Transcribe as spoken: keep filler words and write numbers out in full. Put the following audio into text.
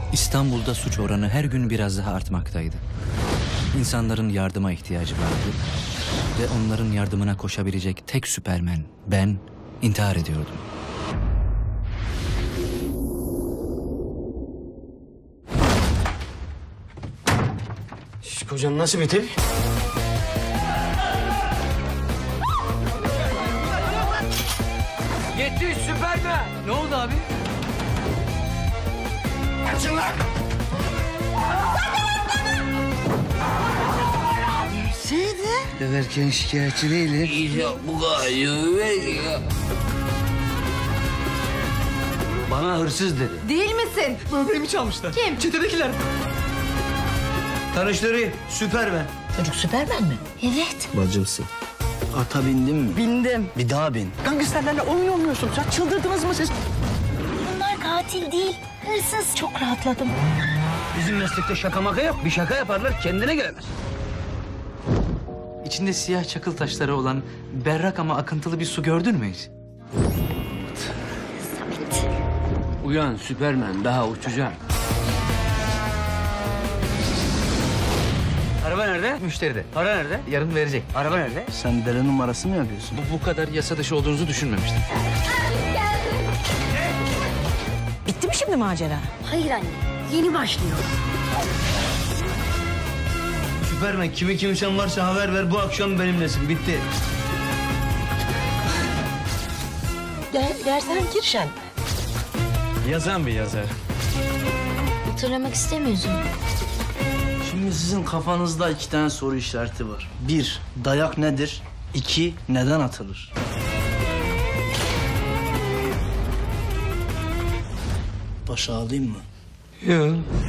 İstanbul'da suç oranı her gün biraz daha artmaktaydı. İnsanların yardıma ihtiyacı vardı. Ve onların yardımına koşabilecek tek Süpermen, ben, intihar ediyordum. Şş, kocan nasıl bir tip? Yetiş Süpermen! Ne oldu abi? Açın lan! Neydi? Döverken şikayetçi değilim. İyice bu kadar ya. Bana hırsız dedi. Değil misin? Böbreğimi çalmışlar. Kim? Çetedekiler. Tanıştırayım, Süpermen. Çocuk Süpermen mi? Evet. Bacımsın. Ata bindin mi? Bindim. Bir daha bin. Gangsterlerle oyun oynuyorsunuz ya. Çıldırdınız mı siz? Bunlar katil değil, hırsız. Çok rahatladım. Bizim meslekte şaka maka yok. Bir şaka yaparlar kendine gelemez. İçinde siyah çakıl taşları olan berrak ama akıntılı bir su gördün mü hiç? Uyan Süpermen, daha uçacağım. Araba nerede? Müşteride. Para nerede? Yarın verecek. Araba nerede? Sen dere numarası mı yapıyorsun? Bu, bu kadar yasa dışı olduğunuzu düşünmemiştim. Bitti mi şimdi macera? Hayır anne, yeni başlıyor. Süpermen, kimi kimsen varsa haber ver. Bu akşam benimlesin. Bitti. Der, dersen Kirşen. Yazan bir yazar. Hatırlamak istemiyorsun. Şimdi sizin kafanızda iki tane soru işareti var. Bir, dayak nedir? İki, neden atılır? Başa alayım mı? Yok.